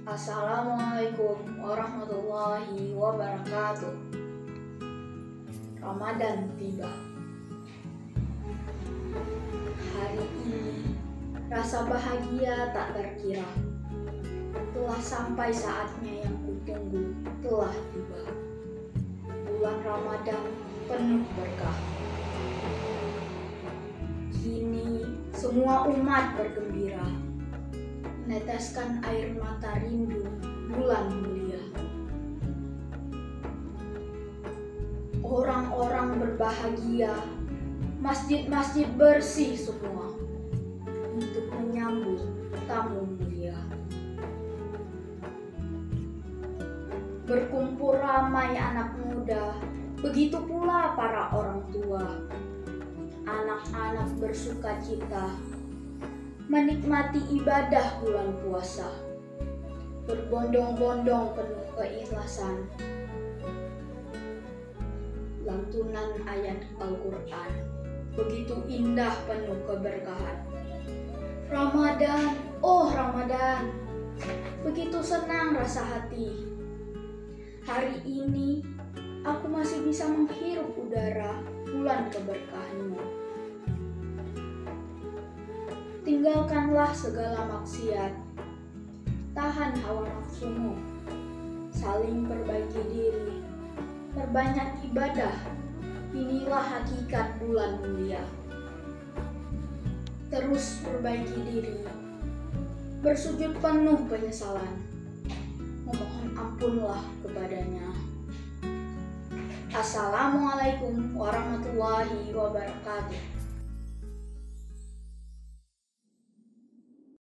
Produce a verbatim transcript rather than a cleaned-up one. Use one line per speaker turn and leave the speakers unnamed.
Assalamualaikum warahmatullahi wabarakatuh. Ramadan tiba. Hari ini rasa bahagia tak terkira. Telah sampai saatnya yang kutunggu telah tiba. Bulan Ramadan penuh berkah. Kini semua umat bergembira, meneteskan air mata rindu bulan mulia. Orang-orang berbahagia, masjid-masjid bersih semua untuk menyambut tamu mulia. Berkumpul ramai anak muda, begitu pula para orang tua. Anak-anak bersuka cita, menikmati ibadah bulan puasa, berbondong-bondong penuh keikhlasan, lantunan ayat Al-Quran, begitu indah penuh keberkahan. Ramadan, oh Ramadan, begitu senang rasa hati. Hari ini aku masih bisa menghirup udara bulan keberkahanmu. Tinggalkanlah segala maksiat, tahan hawa nafsumu, saling perbaiki diri, perbanyak ibadah. Inilah hakikat bulan mulia. Terus perbaiki diri, bersujud penuh penyesalan, memohon ampunlah kepadanya. Assalamualaikum warahmatullahi wabarakatuh.